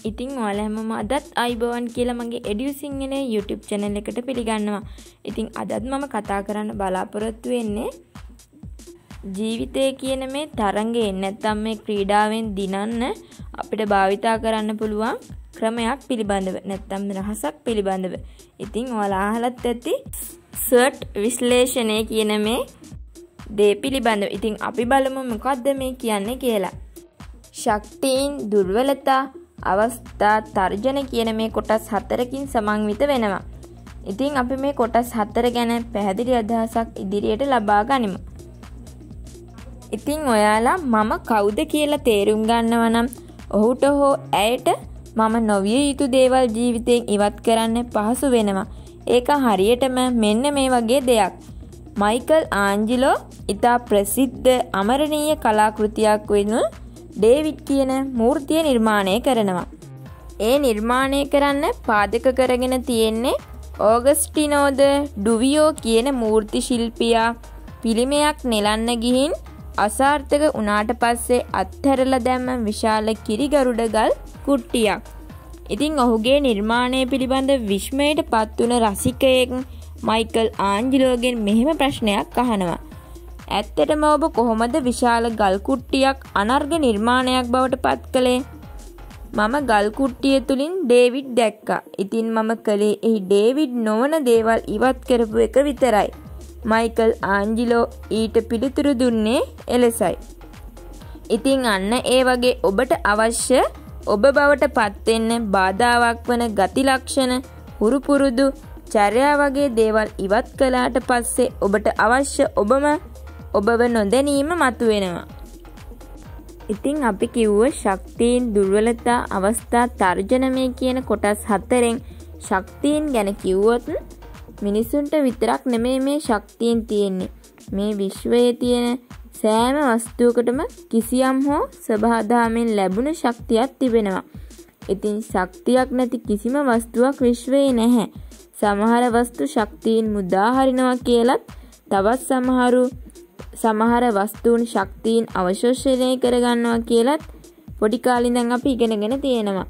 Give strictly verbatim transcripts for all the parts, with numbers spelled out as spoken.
ඉතින් ඔයාලා හැමෝම අදත් අයිබෝවන් කියලා මගේ edusinhalen YouTube channel එකට පිළිගන්නවා. ඉතින් අදත් මම කතා කරන්න බලාපොරොත්තු වෙන්නේ ජීවිතය කියන මේ තරංගයෙන් නැත්නම් මේ ක්‍රීඩාවෙන් දිනන්න අපිට භාවිතා කරන්න පුළුවන් ක්‍රමයක් පිළිබඳව නැත්නම් රහසක් පිළිබඳව. ඉතින් ඔයාලා අහලත් ඇති SWOT විශ්ලේෂණය කියන මේ දේ පිළිබඳව. ඉතින් අපි බලමු මොකද්ද මේ කියන්නේ කියලා. ශක්තියින් දුර්වලතා අවස්ථා තර්ජන කියන මේ කොටස් හතරකින් සමන්විත වෙනවා. ඉතින් අපි මේ කොටස් හතර ගැන පැහැදිලි අදහසක් ඉදිරියට ලබා ගනිමු. ඉතින් ඔයාලා මම කවුද කියලා තේරුම් ගන්නවා නම් ඔහුට හෝ ඇයට මම නොවිය යුතු දේවල් ජීවිතයෙන් ඉවත් කරන්න පහසු වෙනවා. ඒක හරියටම මෙන්න මේ වගේ දෙයක්. මයිකල් ආන්ජලෝ ඉතා ප්‍රසිද්ධ අමරණීය කලාකෘතියක් වෙනු ඩේවිඩ් කියන මූර්තිය නිර්මාණය කරනවා. ඒ නිර්මාණය කරන්න පාදක කරගෙන තියෙන්නේ ඕගස්ටිනෝද ඩුවියෝ කියන මූර්ති ශිල්පියා පිළිමයක් නෙලන්න ගිහින් අසාර්ථක වුණාට පස්සේ අත්හැරලා දැම්ම විශාල කිරිගරුඩගල් කුට්ටියක්. ඉතින් ඔහුගේ නිර්මාණය පිළිබඳ විස්මයට පත් වුණ රසිකයෙක් මයිකල් ආන්ජලෝගෙන් මෙහෙම ප්‍රශ්නයක් අහනවා. ඇත්තටම ඔබ කොහොමද විශාල ගල් කුට්ටියක් අනර්ග නිර්මාණයක් බවට පත් කළේ? මම ගල් කුට්ටිය තුලින් ඩේවිඩ් දැක්කා. ඉතින් මම කළේ එහි ඩේවිඩ් නොවන දේවල් ඉවත් කරපු එක විතරයි. මයිකල් ආන්ජලෝ ඊට පිළිතුරු දුන්නේ එලෙසයි. ඉතින් අන්න ඒ වගේ ඔබට අවශ්‍ය ඔබ බවට පත් වෙන්න බාධාවක් වන ගති ලක්ෂණ හුරු පුරුදු චර්යා වගේ දේවල් ඉවත් කළාට පස්සේ ඔබට අවශ්‍ය ඔබම ඔබව නොදැනීම මතුවෙනවා. ඉතින් අපි කිව්ව ශක්තියින් දුර්වලතා අවස්ථා තර්ජන මේ කියන කොටස් හතරෙන් ශක්තියින් ගැන කිව්වොත් මිනිසුන්ට විතරක් නෙමෙයි මේ ශක්තියින් තියෙන්නේ. මේ විශ්වයේ තියෙන සෑම වස්තුවකටම කිසියම් හෝ ස්වභාවයෙන් ලැබුණ ශක්තියක් තිබෙනවා. ඉතින් ශක්තියක් නැති කිසිම වස්තුවක් විශ්වයේ නැහැ. සමහර වස්තු ශක්තියින් මුදා හරිනවා කියලත් තවත් සමහරු සමහර වස්තුන් ශක්තියින් අවශෝෂණය කරගන්නවා කියලත් පොඩි කාලේ ඉඳන් අපි ඉගෙනගෙන තියෙනවා.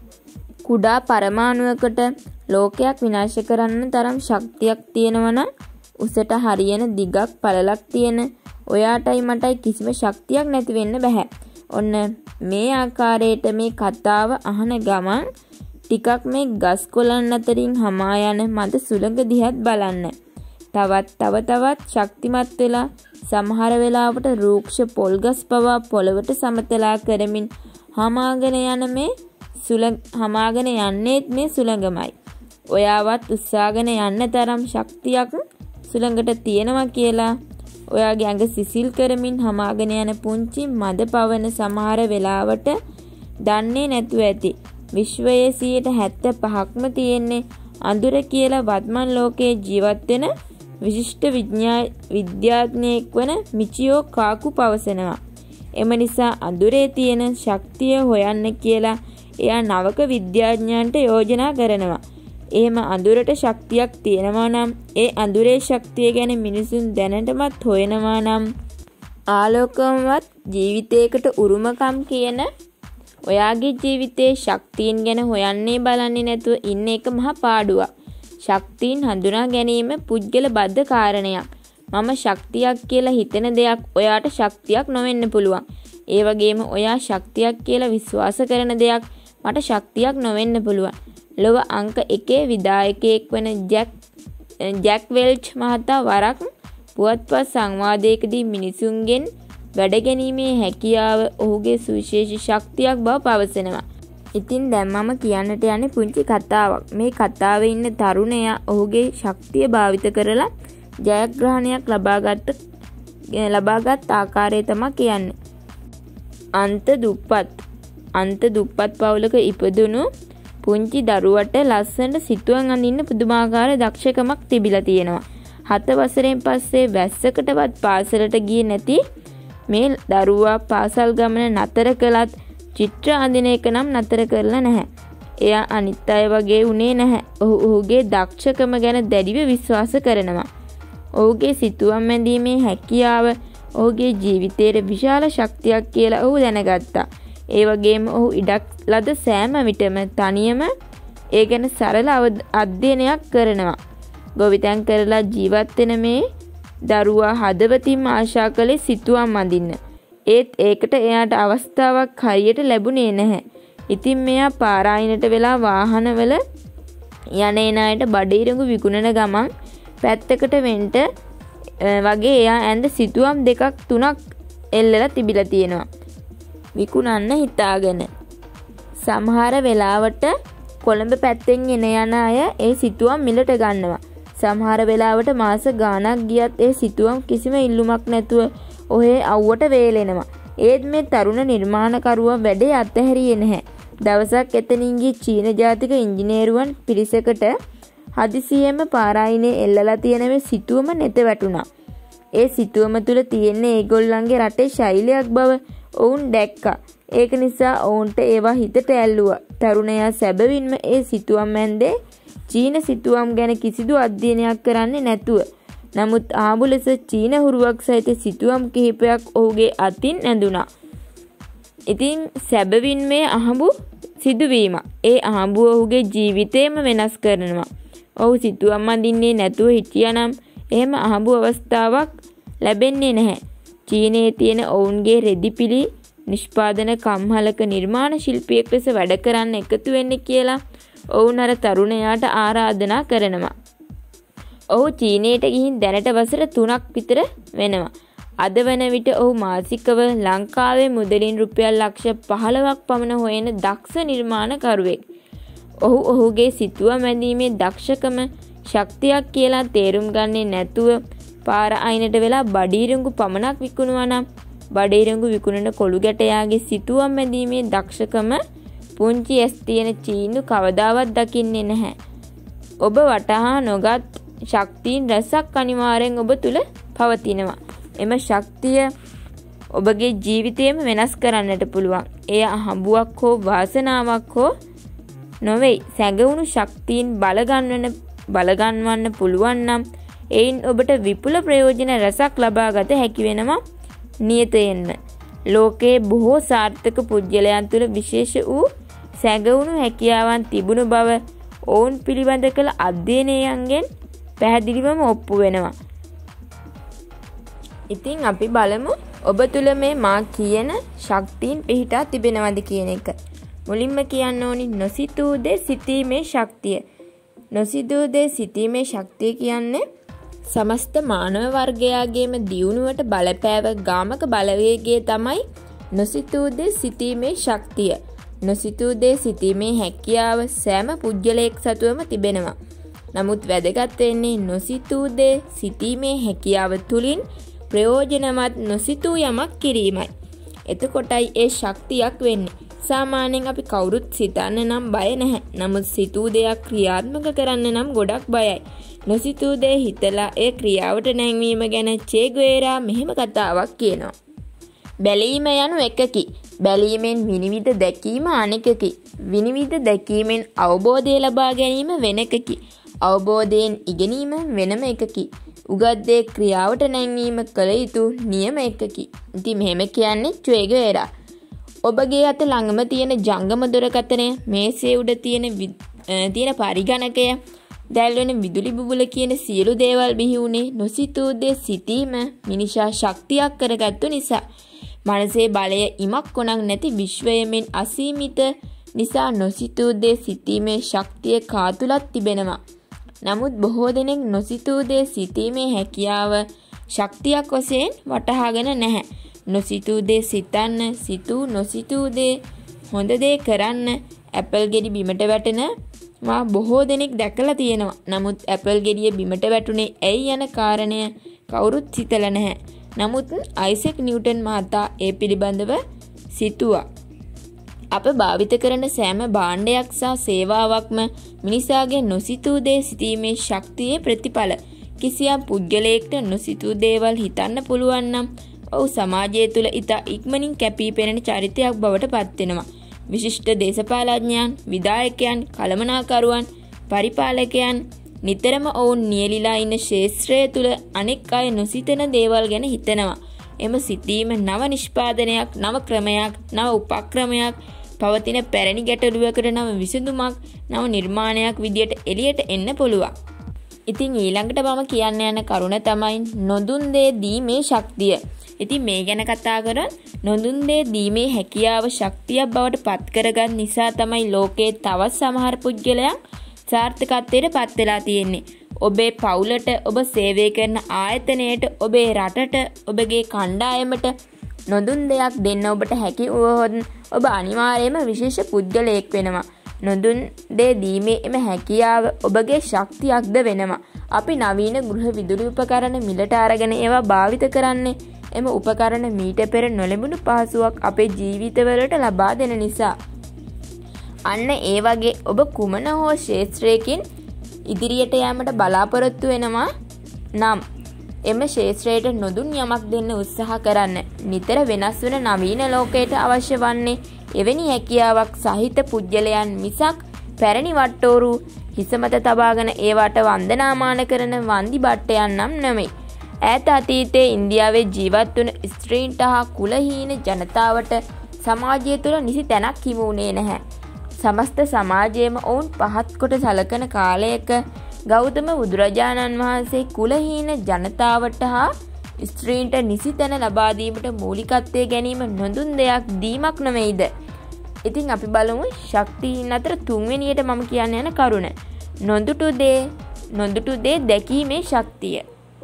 කුඩා පරමාණුවකට ලෝකයක් විනාශ කරන්න තරම් ශක්තියක් තියෙනවා නම් උසට හරියන දිගක් පළලක් තියෙන ඔයාටයි මටයි කිසිම ශක්තියක් නැති වෙන්න බෑ. ඔන්න මේ ආකාරයට මේ කතාව අහන ගමන් ටිකක් මේ ගස් කොළන් අතරින් හමා යන මද සුළඟ දිහත් බලන්න. තවත් තව තවත් ශක්තිමත් වෙලා සමහර වෙලාවට රූක්ෂ පොල්ගස් පවා පොළවට සමතලා කරමින් හමාගෙන යන මේ සුළඟ හමාගෙන යන්නේත් මේ සුළඟමයි. ඔයාවත් උත්සාහගෙන යන්න තරම් ශක්තියක් සුළඟට තියෙනවා කියලා ඔයාගේ ඇඟ සිසිල් කරමින් හමාගෙන යන පුංචි මද පවන සමහර වෙලාවට දන්නේ නැතුව ඇති. විශ්වයේ සියයට හැත්තෑ පහක්ම තියෙන්නේ අඳුර කියලා වත්මන් ලෝකයේ ජීවත් වෙන විශිෂ්ට විද්‍යාඥයෙක් වන මිචියෝ කාකු පවසනවා. එම නිසා අඳුරේ තියෙන ශක්තිය හොයන්න කියලා එයා නවක විද්‍යාඥයන්ට යෝජනා කරනවා. එහෙම අඳුරට ශක්තියක් තියෙනවා නම් ඒ අඳුරේ ශක්තිය ගැන මිනිසුන් දැනටමත් හොයනවා නම් ආලෝකමවත් ජීවිතයකට උරුමකම් කියන ඔයාගේ ජීවිතයේ ශක්තියින් ගැන හොයන්නේ බලන්නේ නැතුව ඉන්න එක මහා පාඩුවක්. ශක්තියින් හඳුනා ගැනීම පුද්ගල බද්ධ කාරණයක්. මම ශක්තියක් කියලා හිතන දෙයක් ඔයාට ශක්තියක් නොවෙන්න පුළුවන්. ඒ වගේම ඔයා ශක්තියක් කියලා විශ්වාස කරන දෙයක් මට ශක්තියක් නොවෙන්න පුළුවන්. ලොව අංක එකේ විධායකයෙක් වන ජැක් ජැක් වෙල්ච් මහතා වරක් පුවත්පත් සංවාදයකදී මිනිසුන්ගෙන් වැඩගැනීමේ හැකියාව ඔහුගේ සුවිශේෂී ශක්තියක් බව පවසනවා. ඉතින් දැන් මම කියන්නට යන්නේ පුංචි කතාවක්. මේ කතාවේ ඉන්න තරුණයා ඔහුගේ ශක්තිය භාවිත කරලා ජයග්‍රහණයක් ලබාගත් ලබාගත් ආකාරය තමයි කියන්නේ. අන්ත දුප්පත් අන්ත දුප්පත් පවුලක ඉපදුණු පුංචි දරුවට ලස්සනට සිතුවම් අඳින්න පුදුමාකාර දක්ෂකමක් තිබිලා තියෙනවා. හත වසරෙන් පස්සේ වැස්සකටවත් පාසලට ගියේ නැති මේ දරුවා පාසල් ගමන නතර කළත් චිත්‍ර අඳින එක නම් නතර කරලා නැහැ. එයා අනිත් අය වගේ උනේ නැහැ. ඔහු ඔහුගේ දක්ෂකම ගැන දැඩිව විශ්වාස කරනවා. ඔහුගේ සිතුවම් ඇඳීමේ හැකියාව ඔහුගේ ජීවිතයේ විශාල ශක්තියක් කියලා ඔහු දැනගත්තා. ඒ වගේම ඔහු ඉඩක් ලද සෑම විටම තනියම ඒ ගැන සරල අධ්‍යයනයක් කරනවා. ගොවිතැන් කරලා ජීවත් වෙන මේ දරුවා හදවතින්ම ආශා කළේ සිතුවම් අඳින්න. ඒත් ඒකට එයාට අවස්ථාවක් හරියට ලැබුණේ නැහැ. ඉතින් මෙයා පාරායිනට වෙලා වාහනවල යන්නේ නැයට බඩිරඟු විකුණන ගමන් පැත්තකට වෙන්න වගේ එයා ඇඳ සිතුවම් දෙකක් තුනක් එල්ලලා තිබිලා තියෙනවා. විකුණන්න හිතාගෙන. සමහර වෙලාවට කොළඹ පැත්තෙන් එන යන අය ඒ සිතුවම් මිලට ගන්නවා. සමහර වෙලාවට මාස ගාණක් ගියත් ඒ සිතුවම් කිසිම ඉල්ලුමක් නැතුව ඔහේ අවුවට වේලෙනවා. ඒත් මේ තරුණ නිර්මාණකරුවා වැඩේ අත්හැරියේ නැහැ. දවසක් එතනින් ගිය චීන ජාතික ඉංජිනේරුවන් පිරිසකට හදිසියෙම පාරායිනේ එල්ලලා තියෙන මේ සිතුවම නැත වැටුණා. ඒ සිතුවම තුල තියෙන්නේ ඒගොල්ලන්ගේ රටේ ශෛලියක් බව ඔවුන් දැක්කා. ඒක නිසා ඔවුන්ට ඒවා හිතට ඇල්ලුවා. තරුණයා සැබවින්ම ඒ සිතුවම් ඇන්දේ චීන සිතුවම් ගැන කිසිදු අධ්‍යයනයක් කරන්නේ නැතුව. නමුත් ආඹු ලෙස චීන හුරුවක් සහිත සිතුවම් කිහිපයක් ඔහුගේ අතින් ඇඳුණා. ඉතින් සැබවින් මේ අහඹු සිදුවීම ඒ අහඹුව ඔහුගේ ජීවිතේම වෙනස් කරනවා. ඔහු සිතුවම් අඳින්නේ නැතුව හිටියානම් එහෙම අහඹු අවස්ථාවක් ලැබෙන්නේ නැහැ. චීනයේ තියෙන ඔවුන්ගේ රෙදිපිලි නිෂ්පාදන කම්හලක නිර්මාණ ශිල්පියෙක් ලෙස වැඩ කරන්න එකතු වෙන්න කියලා ඔවුන් අර තරුණයාට ආරාධනා කරනවා. ඔහු චීනයට ගිහින් දැනට වසර තුනක් විතර වෙනවා. අද වන විට ඔහු මාසිකව ලංකාවේ මුදලින් රුපියල් ලක්ෂ පහළොවක් පමණ හොයන දක්ෂ නිර්මාණකරුවෙක්. ඔහු ඔහුගේ සිතුවම් ඇඳීමේ දක්ෂකම ශක්තියක් කියලා තේරුම් ගන්නේ නැතුව පාර අයිනට වෙලා බඩිරඟු පමණක් විකුණුවා නම් බඩිරඟු විකුණන කොළු ගැටයාගේ සිතුවම් ඇඳීමේ දක්ෂකම පුංචි ඇස් තියෙන චීනු කවදාවත් දකින්නේ නැහැ. ඔබ වටහා නොගත් ශක්තියින් රසක් අනිවාර්යෙන් ඔබ තුල පවතිනවා. එම ශක්තිය ඔබගේ ජීවිතයම වෙනස් කරන්නට පුළුවන්. එය අහඹුවක් හෝ වාසනාවක් හෝ නොවේ. සැඟවුණු ශක්තියින් බලගන්වන බලගන්වන්න පුළුවන් නම් එයින් ඔබට විපුල ප්‍රයෝජන රසක් ලබා ගත හැකි වෙනවා නියතයෙන්ම. ලෝකයේ බොහෝ සාර්ථක පුද්ගලයන් තුළ විශේෂ වූ සැඟවුණු හැකියාවන් තිබුණු බව ඔවුන් පිළිබඳ කළ අධ්‍යයනයන්ගෙන් පැහැදිලිවම ඔප්පු වෙනවා. ඉතින් අපි බලමු ඔබ තුළ මේ මා කියන ශක්තියින් පිහිටා තිබෙනවද කියන එක. මුලින්ම කියන්න ඕනි නොසිතූ දේ සිතීමේ ශක්තිය. නොසිතූ දේ සිතීමේ ශක්තිය කියන්නේ සමස්ත මානව වර්ගයාගේම දියුණුවට බලපෑව ගාමක බලවේගය තමයි නොසිතූ දේ සිතීමේ ශක්තිය. නොසිතූ දේ සිතීමේ හැකියාව සෑම පුද්ගලයෙක් සතුවම තිබෙනවා. නමුත් වැදගත් වෙන්නේ නොසිතූ දේ සිතීමේ හැකියාව තුලින් ප්‍රයෝජනවත් නොසිතූ යමක් කිරීමයි. එතකොටයි ඒ ශක්තියක් වෙන්නේ. සාමාන්‍යයෙන් අපි කවුරුත් සිතන්න නම් බය නැහැ. නමුත් සිතූ දෙයක් ක්‍රියාත්මක කරන්න නම් ගොඩක් බයයි. නොසිතූ දේ හිතලා ඒ ක්‍රියාවට නැංවීම ගැන චේ ගුවෙරා මෙහෙම කතාවක් කියනවා. බැලීම යනු එකකි. බැලීමෙන් විනිවිද දැකීම අනෙකකි. විනිවිද දැකීමෙන් අවබෝධය ලබා ගැනීම වෙන එකකි. අවබෝධයෙන් ඉගෙනීම වෙනම එකකි. උගත් දේ ක්‍රියාවට නැංවීම කළ යුතු නියම එකකි. ඉතින් මෙහෙම කියන්නේ චේ ගුවෙරා. ඔබගේ අත ළඟම තියෙන ජංගම දුරකථනය, මේසේ උඩ තියෙන තියෙන පරිගණකය, දැල් වෙන විදුලි බුබුල කියන සියලු දේවල් බිහි වුණේ නොසිතූ දේ සිතීම මිනිසා ශක්තියක් කරගත්තු නිසා. මනසේ බලය ඉමක් කොනක් නැති විශ්වයමෙන් අසීමිත නිසා නොසිතූ දේ සිතීමේ ශක්තිය කාතුලත් තිබෙනවා. නමුත් බොහෝ දෙනෙක් නොසිතූ දේ සිතීමේ හැකියාව ශක්තියක් වශයෙන් වටහාගෙන නැහැ. නොසිතූ දේ සිතන්න, සිතූ නොසිතූ දේ හොඳ දේ කරන්න ඇපල් ගෙඩි බිමට වැටෙන මා බොහෝ දෙනෙක් දැකලා තියෙනවා. නමුත් ඇපල් ගෙඩිය බිමට වැටුනේ ඇයි යන කාරණය කවුරුත් හිතලා නැහැ. නමුත් අයිසෙක් නිව්ටන් මහතා ඒ පිළිබඳව සිතුවා. අප භාවිත කරන සෑම භාණ්ඩයක් සහ සේවාවක්ම මිනිසාගේ නොසිතූ දේ සිතීමේ ශක්තියේ ප්‍රතිඵල. කිසියම් පුද්ගලයෙක්ට නොසිතූ දේවල් හිතන්න පුළුවන් නම් ඔහු සමාජය තුළ ඉතා ඉක්මනින් කැපී පෙනෙන චරිතයක් බවට පත් වෙනවා. විශිෂ්ට දේශපාලඥයන්, විධායකයන්, කළමනාකරුවන්, පරිපාලකයන් නිතරම ඔවුන් නියැලිලා ඉන්න ක්ෂේත්‍රය තුළ අනෙක් අය නොසිතන දේවල් ගැන හිතනවා. එම සිතීම නව නිෂ්පාදනයක්, නව ක්‍රමයක්, නව උපක්‍රමයක්, පවතින පැරණි ගැටලුවකට නව විසඳුමක්, නව නිර්මාණයක් විදියට එළියට එන්න පුළුවන්. ඉතින් ඊළඟට මම කියන්න යන කරුණ තමයි නොදුන් දේ දීමේ ශක්තිය. ඉතින් මේ ගැන කතා කරොත් නොදුන් දේ දීමේ හැකියාව ශක්තියක් බවට පත් කරගත් නිසා තමයි ලෝකයේ තවත් සමහර පුද්ගලයන් සාර්ථකත්වයට පත් වෙලා තියෙන්නේ. ඔබේ පවුලට, ඔබ සේවය කරන ආයතනයට, ඔබේ රටට, ඔබගේ කණ්ඩායමට නොදුන් දෙයක් දෙන්න ඔබට හැකි වුවහොත් ඔබ අනිවාර්යයෙන්ම විශේෂ පුද්ගලයෙක් වෙනවා. නොදුන් දේ දීමේ එම හැකියාව ඔබගේ ශක්තියක්ද වෙනවා. අපි නවීන ගෘහ විදුලි උපකරණ මිලට අරගෙන ඒවා භාවිත කරන්නේ එම උපකරණ මීට පෙර නොලැබුණු පහසුවක් අපේ ජීවිතවලට ලබා දෙන නිසා. අන්න ඒ වගේ ඔබ කුමන හෝ ක්ෂේත්‍රයකින් ඉදිරියට යාමට බලාපොරොත්තු වෙනවා නම් එම ක්ෂේත්‍රයට නොදුන් යමක් දෙන්න උත්සාහ කරන්න. නිතර වෙනස් වන නවීන ලෝකයට අවශ්‍ය වන්නේ එවැනි හැකියාවක් සහිත පුද්ගලයන් මිසක් පැරණි වට්ටෝරු හිසමත තබාගෙන ඒවට වන්දනාමාන කරන වන්දි බට්ටයන් නම් නෙමෙයි. ඈත අතීතයේ ඉන්දියාවේ ජීවත් වුණ ස්ත්‍රීන්ට හා කුලහීන ජනතාවට සමාජය තුළ නිසි තැනක් හිමි වුණේ නැහැ. සමස්ත සමාජයේම ඔවුන් පහත් කොට සලකන කාලයක ගෞතම බුදුරජාණන් වහන්සේ කුලහීන ජනතාවට හා ස්ත්‍රීන්ට නිසි තැන ලබා දීමට මූලිකත්වයේ ගැනීම නොදුන් දෙයක් දීමක් නෙවෙයිද? ඉතින් අපි බලමු ශක්තියින් අතර තුන්වෙනියට මම කියන්න යන කරුණ. නොදුටු දේ නොදුටු දේ දැකීමේ ශක්තිය.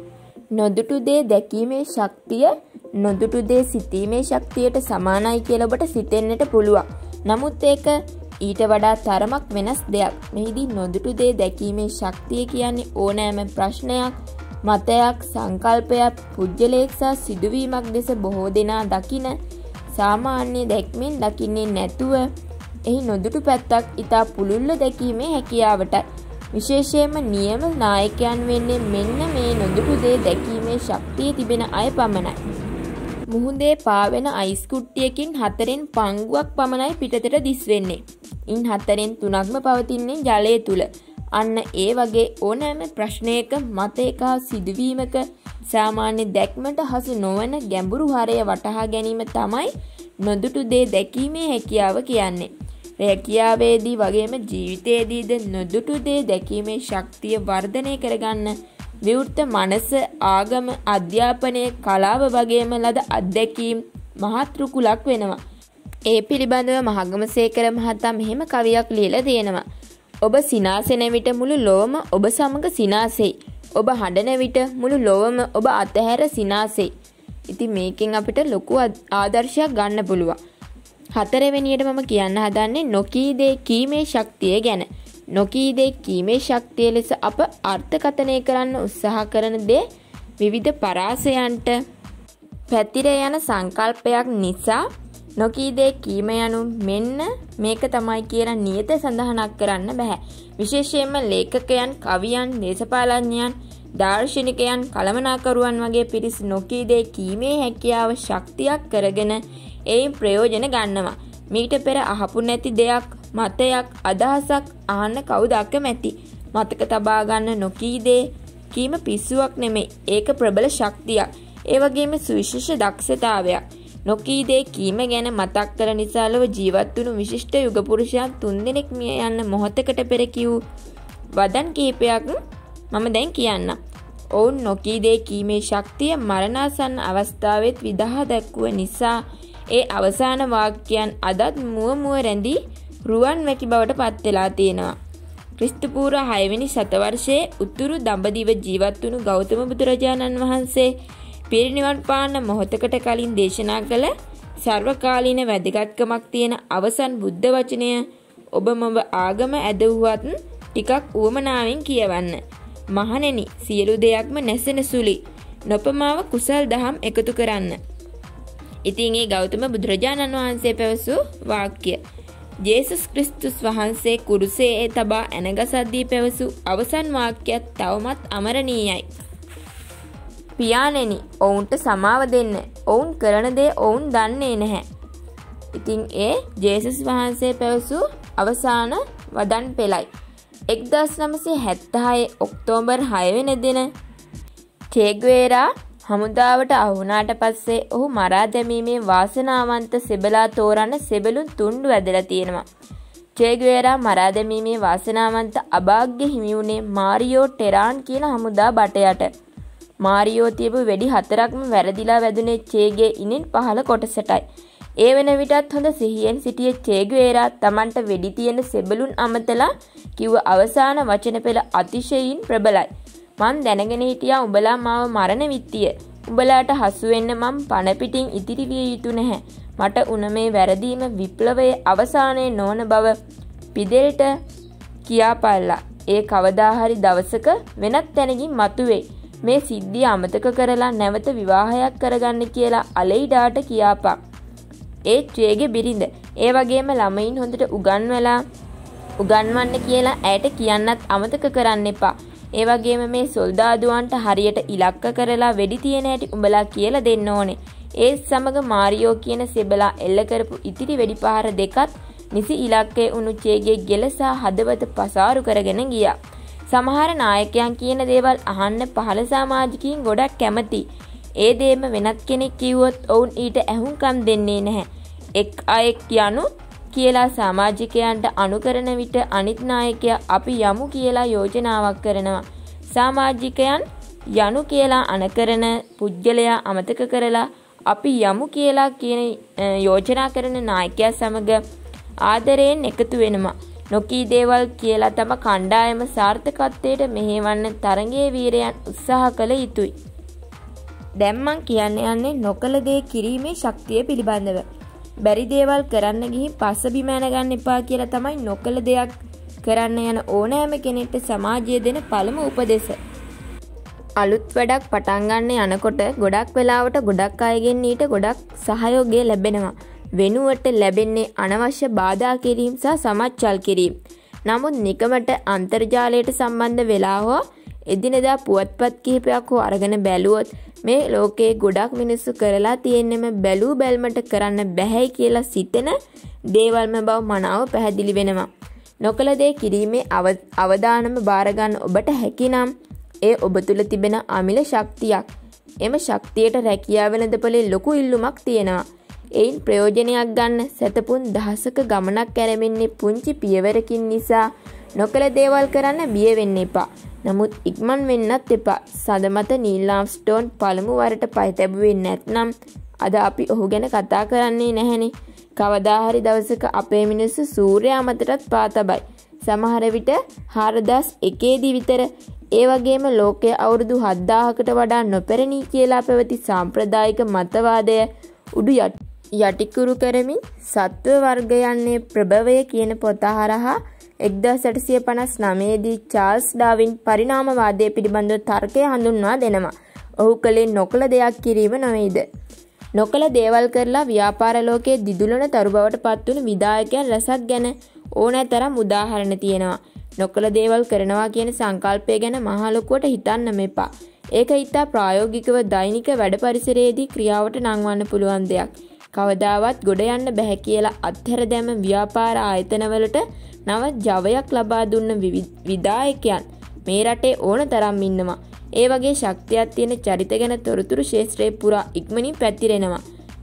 නොදුටු දේ දැකීමේ ශක්තිය නොදුටු දේ සිතීමේ ශක්තියට සමානයි කියලා ඔබට සිතෙන්නට පුළුවන්. නමුත් ඒක ඊට වඩා තරමක් වෙනස් දෙයක්. මෙහිදී නොදුටු දේ දැකීමේ ශක්තිය කියන්නේ ඕනෑම ප්‍රශ්නයක්, මතයක්, සංකල්පයක්, පුජ්‍යලයක් සහ සිදුවීමක් දෙස බොහෝ දෙනා දකින සාමාන්‍ය දැක්මෙන් දකින්නේ නැතුව එහි නොදුටු පැත්තක් ඉතා පුළුල්ව දැකීමේ හැකියාවටයි. විශේෂයෙන්ම නියම නායකයන් වෙන්නේ මෙන්න මේ නොදුටු දේ දැකීමේ ශක්තිය තිබෙන අය පමණයි. මුහුදේ පාවෙන අයිස් කුට්ටියකින් හතරෙන් පංගුවක් පමණයි පිටතට දිස් වෙන්නේ. ඉන් හතරෙන් තුනක්ම පවතින්නේ ජලය තුල. අන්න ඒ වගේ ඕනෑම ප්‍රශ්නයක, මතයක හා සිදුවීමක සාමාන්‍ය දැක්මට හසු නොවන ගැඹුරු හරය වටහා ගැනීම තමයි නොදුටු දේ දැකීමේ හැකියාව කියන්නේ. රැකියාවේදී වගේම ජීවිතයේදීද නොදුටු දේ දැකීමේ ශක්තිය වර්ධනය කරගන්න විවෘත මනස, ආගම, අධ්‍යාපනය, කලාව වගේම ලද අත්දැකීම් මහත් රුකුලක් වෙනවා. ඒ පිළිබඳව මහගමසේකර මහතා මෙහෙම කවියක් ලියලා තියෙනවා. ඔබ සිනාසෙන විට මුළු ලොවම ඔබ සමග සිනාසෙයි. ඔබ හඬන විට මුළු ලොවම ඔබ අතහැර සිනාසෙයි. ඉතින් මේකෙන් අපිට ලොකු ආදර්ශයක් ගන්න පුළුවන්. හතරවෙනියට මම කියන්න හදන්නේ නොකී දේ කීමේ ශක්තිය ගැන. නොකී දේ කීමේ ශක්තිය ලෙස අප අර්ථකථනය කරන්න උත්සාහ කරන දේ විවිධ පරාසයන්ට පැතිර යන සංකල්පයක් නිසා නොකී දේ කීම යනු මෙන්න මේක තමයි කියලා නියත සඳහනක් කරන්න බෑ. විශේෂයෙන්ම ලේඛකයන්, කවියන්, දේශපාලඥයන්, දාර්ශනිකයන්, කළමනාකරුවන් වගේ පිරිස් නොකී දේ කීමේ හැකියාව ශක්තියක් කරගෙන එයින් ප්‍රයෝජන ගන්නවා. මීට පෙර අහපු නැති දෙයක්, මතයක්, අදහසක් අහන්න කවුද අකමැති? මතක තබා ගන්න නොකී දේ කීම පිස්සුවක් නෙමෙයි. ඒක ප්‍රබල ශක්තියක්. ඒ වගේම සුවිශේෂ දක්ෂතාවයක්. නොකී දේ කීම ගැන මතක් කර නිසා ලොව ජීවත් වුණු විශිෂ්ට යුග පුරුෂයන් තුන්දෙනෙක් මිය යන්න මොහොතකට පෙර කිව් වදන් කිහිපයක් මම දැන් කියන්නම්. ඔවුන් නොකී දේ කීමේ ශක්තිය මරණාසන්න අවස්ථාවෙත් විදහා දැක්වුව නිසා ඒ අවසාන වාක්‍යයන් අදත් මුව මුව රැඳී රුවන් වැකි බවට පත් වෙලා තියෙනවා. ක්‍රිස්තු පූර්ව හයවෙනි ශතවර්ෂයේ උතුරු දඹදිව ජීවත් වුණු ගෞතම බුදුරජාණන් වහන්සේ පිරිනිවන් පාන මොහොතකට කලින් දේශනා කළ සර්වකාලීන වැදගත්කමක් තියෙන අවසන් බුද්ධ වචනය ඔබ මම ආගම ඇදහුවත් ටිකක් උවමනාවෙන් කියවන්න. මහණෙනි, සියලු දෙයක්ම නැසෙන සුලි නොපමාව කුසල් දහම් එකතු කරන්න. ඉතින් ඒ ගෞතම බුදුරජාණන් වහන්සේ පැවසූ වාක්‍ය ජේසුස් ක්‍රිස්තුස් වහන්සේ කුරුසයේ තබා ඇනගසද්දී පැවසූ අවසන් වාක්‍යයත් තවමත් අමරණීයයි. පියාණෙනි, ඔවුන්ට සමාව දෙන්න. ඔවුන් කරන දේ ඔවුන් දන්නේ නැහැ. ඉතින් ඒ ජේසුස් වහන්සේ පැවසූ අවසාන වදන් පෙළයි. එක්දාස් නවසිය හැත්තෑ හය ඔක්තෝබර් හය වෙනි දින චේ ගුවෙරා හමුදාවට අහු වුණාට පස්සේ ඔහු මරා දැමීමේ වාසනාවන්ත සෙබලා තෝරන්න සෙබළුන් තුන්ඩු ඇදලා තියෙනවා. චේ ගුවෙරා මරා දැමීමේ වාසනාවන්ත අභාග්‍ය හිමි වුණේ මාරියෝ ටෙරාන් කියන හමුදා බටයට. මාරියෝ තියපු වෙඩි හතරක්ම වැරදිලා වැදුනේ චේගේ ඉනින් පහළ කොටසටයි. ඒ වෙන විටත් හොඳ සිහියෙන් සිටිය චේ ගුවෙරා Tamanට වෙඩි තියෙන සෙබළුන් අමතලා කිව්ව අවසාන වචන පෙළ අතිශයින් ප්‍රබලයි. මං දැනගෙන හිටියා උඹලා මාව මරණ විත්තිය. උඹලාට හසු වෙන්න මං පණ පිටින් ඉතිරි විය යුතු නැහැ. මට උන මේ වැරදීම විප්ලවයේ අවසානයේ නොවන බව පිදෙල්ට කියාපල්ලා. ඒ කවදා හරි දවසක වෙනත් තැනකින් මතුවේ. මේ සිද්ධිය අමතක කරලා නැවත විවාහයක් කරගන්න කියලා අලෙයිඩාට කියාපා. ඒ චේගේ බිරිඳ ඒ වගේම ළමයින් හොඳට උගන්වලා උගන්වන්න කියලා ඇයට කියන්නත් අමතක කරන්න එපා. ඒ වගේම මේ සොල්දාදුවන්ට හරියට ඉලක්ක කරලා වෙඩි තියෙන හැටි උඹලා කියලා දෙන්න ඕනේ. ඒ සමග මාරියෝ කියන සෙබලා එල්ල කරපු ඉතිරි වෙඩි පහර දෙකත් නිසි ඉලක්කයේ උණු චේගේ ගෙලසා හදවත පසාරු කරගෙන ගියා. සමහර නායකයන් කියන දේවල් අහන්න පහළ සමාජිකයින් ගොඩක් කැමති. ඒ දේම වෙනත් කෙනෙක් කිව්වොත් ඔවුන් ඊට ඇහුම්කම් දෙන්නේ නැහැ. එක් අයෙක් යනු කියලා සමාජිකයන්ට අනුකරන විට අනිත් නායකයා අපි යමු කියලා යෝජනාවක් කරනවා. සමාජිකයන් යනු කියලා අනකරන පුජ්‍යලයා අමතක කරලා අපි යමු කියලා කියන යෝජනා කරන නායකයා සමග ආදරයෙන් එකතු වෙනවා. නොකී දේවල් කියලා තම කණ්ඩායම සාර්ථකත්වයට මෙහෙවන්න තරගයේ වීරයන් උත්සාහ කළ යුතුයි. දැන් මං කියන්න යන්නේ නොකළ දේ කිරීමේ ශක්තිය පිළිබඳව. බැරි දේවල් කරන්න ගිහින් පස්ස බිම යනගන්න එපා කියලා තමයි නොකළ දෙයක් කරන්න යන ඕනෑම කෙනෙක්ට සමාජය දෙන පළමු උපදෙස. අලුත් වැඩක් පටන් ගන්න යනකොට ගොඩක් වෙලාවට ගොඩක් අයගෙන් ඊට ගොඩක් සහයෝගය ලැබෙනවා. වෙනුවට ලැබෙන්නේ අනවශ්‍ය බාධා කිරීම සහ සමච්චල් කිරීම. නමුත් නිකමට අන්තර්ජාලයට සම්බන්ධ වෙලා හෝ එදිනෙදා පුවත්පත් කිහිපයක් හෝ අරගෙන බැලුවොත් මේ ලෝකේ ගොඩක් මිනිස්සු කරලා තියෙන්නෙම බැලූ බැල්මට කරන්න බැහැයි කියලා සිතෙන දේවල්ම බව මනාව පැහැදිලි වෙනවා. නොකළ දේ කිරීමේ අවදානම බාර ගන්න ඔබට හැකිනම් ඒ ඔබ තුල තිබෙන අමිල ශක්තියක්. එම ශක්තියට රැකියාව වෙනදපොලේ ලොකු ඉල්ලුමක් තියෙනවා. එයින් ප්‍රයෝජනයක් ගන්න සැතපුම් දහසක ගමනක් ඇරෙමින්නේ පුංචි පියවරකින් නිසා නොකළ දේවල් කරන්න බිය වෙන්න එපා. නමුත් ඉක්මන් වෙන්නත් එපා. සදමත නීල් ආම්ස්ටෝන් පළමු වරට පය තැබුවේ නැත්නම් අද අපි ඔහු ගැන කතා කරන්නේ නැහැනේ. කවදා හරි දවසක අපේ මිනිස්සු සූර්යයා මතටත් පා තබයි. සමහර විට හාරදාස් එකේදී විතර. ඒ වගේම ලෝකයේ අවුරුදු හත්දාහකට වඩා නොපැරණි කියලා පැවති සාම්ප්‍රදායික මතවාදය උඩු යටිකුරු කරමින් සත්ව වර්ගයන්නේ ප්‍රභවය කියන පොත හරහා එක්දාස් අටසිය පනස් නවය දී චාල්ස් ඩාවින් පරිණාමවාදය පිළිබඳව තර්කය හඳුන්වා දෙනවා. ඔහු කලේ නොකළ දෙයක් කිරීම නොවේද? නොකළ දේවල් කරලා ව්‍යාපාර ලෝකයේ දිදුලන තරු බවට පත්වුණු විධායකයන් රසක් ගැන ඕනෑ තරම් උදාහරණ තියෙනවා. නොකළ දේවල් කරනවා කියන සංකල්පය ගැන මහා ලොකුවට හිතන්න මෙපා. ඒක ඉතා ප්‍රායෝගිකව දෛනික වැඩ පරිසරයේදී ක්‍රියාවට නංවන්න පුළුවන් දෙයක්. කවදාවත් ගොඩ යන්න බැහැ කියලා අත්හැර දැම ව්‍යාපාර ආයතනවලට නව ජවයක් ලබා දුන්න විධායකයන් මේ රටේ ඕන තරම් ඉන්නවා. ඒ වගේ ශක්තියක් තියෙන චරිත ගැන තොරතුරු ශාස්ත්‍රයේ පුරා ඉක්මනින් පැතිරෙනවා.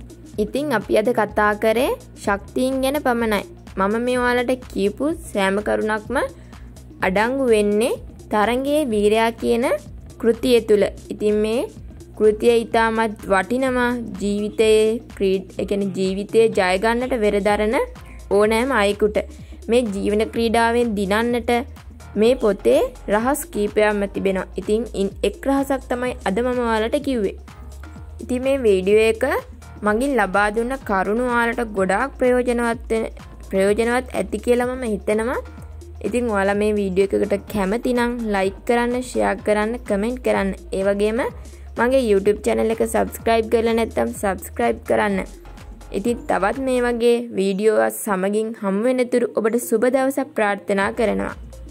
ඉතින් අපි අද කතා කරේ ශක්තියින් ගැන පමණයි. මම මේ ඔයාලට කියපු සෑම කරුණක්ම අඩංගු වෙන්නේ තරගයේ වීරයා කියන කෘතිය තුල. ඉතින් මේ කෘතිය ඊටමත් වටිනවා ජීවිතයේ ක්‍රීඩ ඒ කියන්නේ ජීවිතයේ ජය ගන්නට වෙරදරන ඕනෑම අයෙකුට. මේ ජීවන ක්‍රීඩාවෙන් දිනන්නට මේ පොතේ රහස් කීපයක්ම තිබෙනවා. ඉතින් එක් රහසක් තමයි අද මම ඔයාලට කිව්වේ. ඉතින් මේ වීඩියෝ එක මගින් ලබා දුන්න කරුණු ඔයාලට ගොඩාක් ප්‍රයෝජනවත් ප්‍රයෝජනවත් ඇති කියලා මම හිතනවා. ඉතින් ඔයාලා මේ වීඩියෝ එකකට කැමති නම් ලයික් කරන්න, ෂෙයා කරන්න, කමෙන්ට් කරන්න. ඒ වගේම මගේ YouTube channel එක subscribe කරලා නැත්නම් subscribe කරන්න. ඉතින් තවත් මේ වගේ වීඩියෝ සමගින් හමු වෙනතුරු ඔබට සුබ දවසක් ප්‍රාර්ථනා කරනවා.